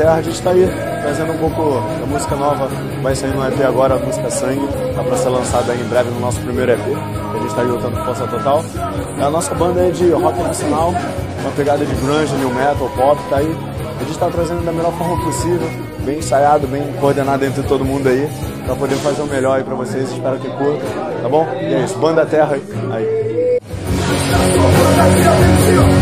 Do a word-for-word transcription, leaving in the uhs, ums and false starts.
Terra, a gente está aí trazendo um pouco da música nova, vai sair no E P agora, a música Sangue, tá para ser lançada em breve no nosso primeiro E P, que a gente está aí lutando com força total. A nossa banda é de rock nacional, uma pegada de grunge, new metal, pop, tá aí. A gente está trazendo da melhor forma possível, bem ensaiado, bem coordenado entre todo mundo aí, para poder fazer o melhor aí para vocês, espero que curtam, tá bom? E é isso, Banda Terra aí.